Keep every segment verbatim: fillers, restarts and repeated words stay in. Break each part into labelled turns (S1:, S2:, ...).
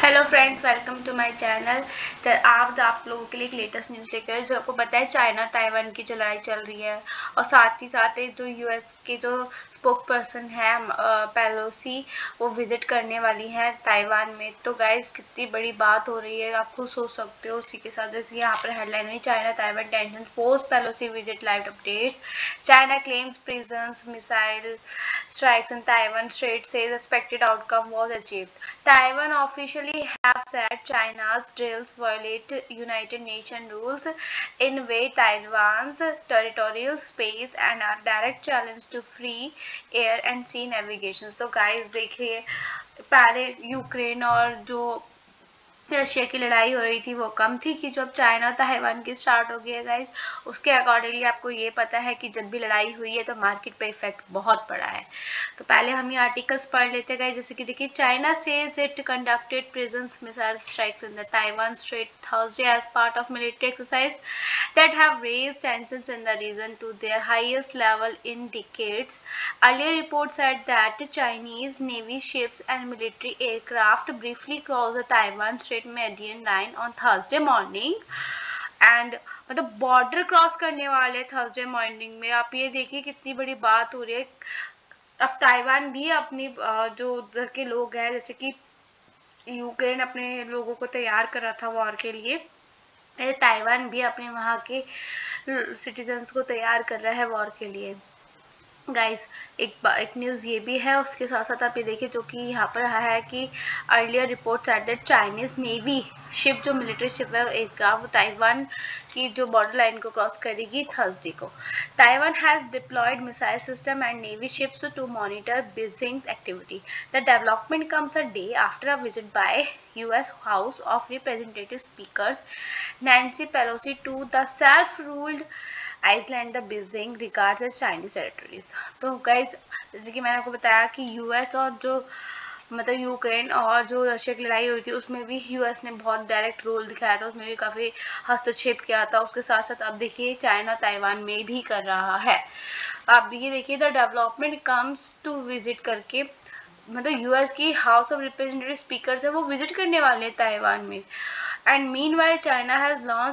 S1: Hello friends, welcome to my channel. तो आज आप लोगों के लिए एक लेटेस्ट न्यूज़ लेकर आए जो आपको पता है चाइना ताइवान की जो लड़ाई चल रही है और साथ ही साथ जो यूएस के जो स्पोक पर्सन है पेलोसी वो विजिट करने वाली है ताइवान में। तो गाइस कितनी बड़ी बात हो रही है आप खुद सोच सकते हो। उसी के साथ जैसे यहाँ पर हेडलाइन है China Taiwan tension post Pelosi visit live updates. China claims prisons missile strikes in Taiwan Strait says expected outcome was achieved. Taiwan officially have said China's drills violate United Nations rules in way Taiwan's territorial space and are direct challenge to free air and sea navigation. So guys देखिए पहले Ukraine और जो Russia की लड़ाई हो रही थी वो कम थी कि जब चाइना ताइवान की स्टार्ट हो गई है गाइस। उसके अकॉर्डिंगली आपको ये पता है कि जब भी लड़ाई हुई है तो मार्केट पे इफेक्ट बहुत पड़ा है। तो पहले हम ये आर्टिकल्स पढ़ लेते हैं गाइस। जैसे कि देखिए China says it conducted prisons missile strikes in the Taiwan strait Thursday as part of military exercise that have raised tensions in the region to their highest level in decades. Earlier reports said that Chinese Navy ships and military aircraft briefly crossed the Taiwan Strait Median Line on Thursday morning. And मतलब border cross करने वाले Thursday morning में। आप ये देखिए कितनी बड़ी बात हो रही है। अब ताइवान भी अपनी जो उधर के लोग हैं जैसे कि यूक्रेन अपने लोगों को तैयार कर रहा था वॉर के लिए, ताइवान भी अपने वहाँ के सिटीजन्स को तैयार कर रहा है वॉर के लिए। गाइस एक एक न्यूज़ ये भी है, उसके साथ साथ आप ये देखिए जो कि यहाँ पर है कि earlier reports at that Chinese navy ship जो मिलिट्री शिप है एक ताइवान की जो बॉर्डर लाइन को क्रॉस करेगी थर्सडे को। Taiwan has deployed missile system and navy ships to monitor Beijing activity. The development comes a day after a visit by US house of representative speakers Nancy Pelosi to the self ruled island the Beijing regards as Chinese territories. तो guys जैसे कि मैंने आपको बताया कि US और जो मतलब यूक्रेन और जो रशिया की लड़ाई हुई थी उसमें भी यूएस ने बहुत डायरेक्ट रोल दिखाया था, उसमें भी काफ़ी हस्तक्षेप किया था। उसके साथ साथ अब देखिए चाइना ताइवान में भी कर रहा है। आप ये देखिए the development comes to visit करके मतलब यूएस की हाउस ऑफ रिप्रेजेंटेटिव स्पीकर्स है वो विजिट करने वाले हैं ताइवान में। And meanwhile China has launched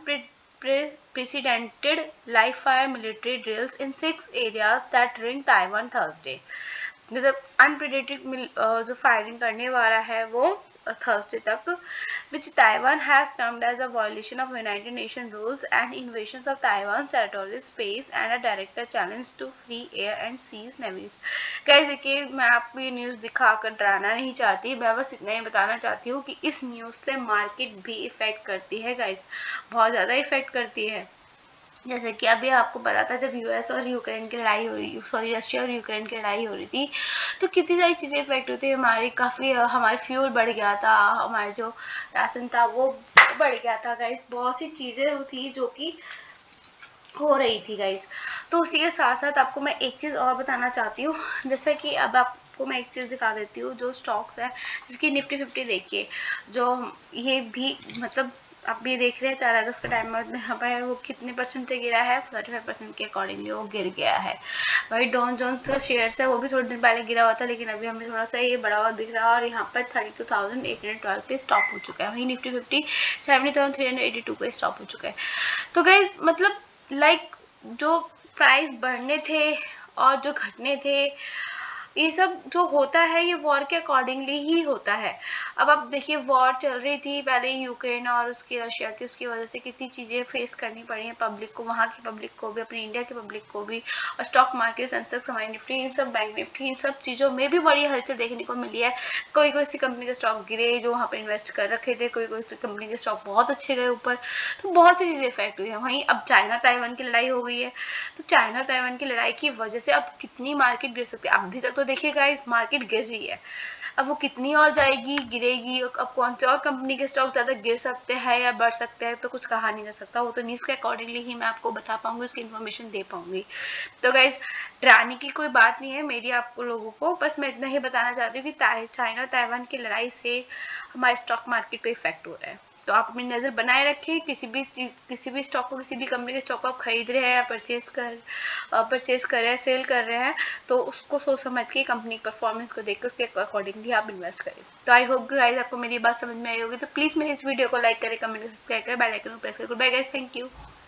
S1: unprecedented live fire military drills in six areas that ring Taiwan Thursday. मतलब अनप्रेडिक्टेड जो फायरिंग करने वाला है वो थर्सडे तक, which Taiwan has termed as a violation of United Nations rules and invasions of Taiwan's territorial space and a direct challenge to free air and seas navigation. Guys देखिए मैं आपको ये न्यूज़ दिखाकर डराना नहीं चाहती, मैं बस इतना ही बताना चाहती हूँ कि इस न्यूज़ से मार्केट भी इफेक्ट करती है गाइस, बहुत ज़्यादा इफेक्ट करती है। जैसे कि अभी आपको पता था जब यूएस और यूक्रेन की लड़ाई हो रही सॉरी रशिया और यूक्रेन की लड़ाई हो रही थी तो कितनी सारी चीज़ें इफेक्ट हुई थी। हमारी काफ़ी हमारे फ्यूल बढ़ गया था, हमारे जो राशन था वो बढ़ गया था गाइस, बहुत सी चीज़ें थी जो कि हो रही थी गाइस। तो उसी के साथ साथ आपको मैं एक चीज़ और बताना चाहती हूँ, जैसे कि अब आपको मैं एक चीज़ दिखा देती हूँ जो स्टॉक्स है जिसकी निफ्टी फिफ्टी देखिए जो ये भी मतलब आप ये देख रहे हैं चार अगस्त का टाइम में यहाँ पर वो कितने परसेंट से गिरा है, थर्टी फाइव परसेंट के अकॉर्डिंगली वो गिर गया है। वही डॉन जोन्स का शेयर्स है वो भी थोड़े दिन पहले गिरा हुआ था लेकिन अभी हमें थोड़ा सा ये बढ़ा हुआ दिख रहा है और यहाँ पर thirty two thousand eight hundred twelve पे स्टॉप हो चुका है। वही Nifty fifty seventy thousand three hundred eighty two पे स्टॉप हो चुका है। तो गाइस मतलब लाइक जो प्राइस बढ़ने थे और जो घटने थे ये सब जो होता है ये वॉर के अकॉर्डिंगली ही होता है। अब आप देखिए वॉर चल रही थी पहले यूक्रेन और उसकी रशिया की, उसकी वजह से कितनी चीज़ें फेस करनी पड़ी हैं पब्लिक को, वहाँ की पब्लिक को भी, अपनी इंडिया की पब्लिक को भी। और स्टॉक मार्केट सेंसेक्स हमारी निफ्टी इन सब बैंक निफ्टी इन सब चीज़ों में भी बड़ी हलचल देखने को मिली है। कोई कोई सी कंपनी के स्टॉक गिरे जो वहाँ पर इन्वेस्ट कर रखे थे, कोई कोई सी कंपनी के स्टॉक बहुत अच्छे गए ऊपर, तो बहुत सी चीज़ें इफेक्ट हुई है। वहीं अब चाइना ताइवान की लड़ाई हो गई है तो चाइना ताइवान की लड़ाई की वजह से अब कितनी मार्केट गिर सकती है। अभी तक तो देखिए गाइस मार्केट गिर रही है, अब वो कितनी और जाएगी गिरेगी, अब कौन सी और कंपनी के स्टॉक ज़्यादा गिर सकते हैं या बढ़ सकते हैं तो कुछ कहा नहीं जा सकता। वो तो न्यूज़ के अकॉर्डिंगली ही मैं आपको बता पाऊंगी, उसकी इन्फॉर्मेशन दे पाऊंगी। तो गाइस डराने की कोई बात नहीं है मेरी आपको लोगों को, बस मैं इतना ही बताना चाहती हूँ कि चाइना ताइवान की लड़ाई से हमारे स्टॉक मार्केट पे इफेक्ट हो रहा है। तो आप अपनी नज़र बनाए रखें, किसी भी चीज किसी भी स्टॉक को, किसी भी कंपनी के स्टॉक को आप खरीद रहे हैं या परचेज कर परचेज कर रहे हैं, सेल कर रहे हैं, तो उसको सोच समझ के कंपनी परफॉर्मेंस को देख के उसके अकॉर्डिंगली आप इन्वेस्ट करें। तो आई होप गाइस आपको मेरी बात समझ में आई होगी। तो प्लीज़ मेरी इस वीडियो को लाइक करें, कमेंट, सब्सक्राइब करें, बेल आइकन को प्रेस करें। Bye guys, thank you.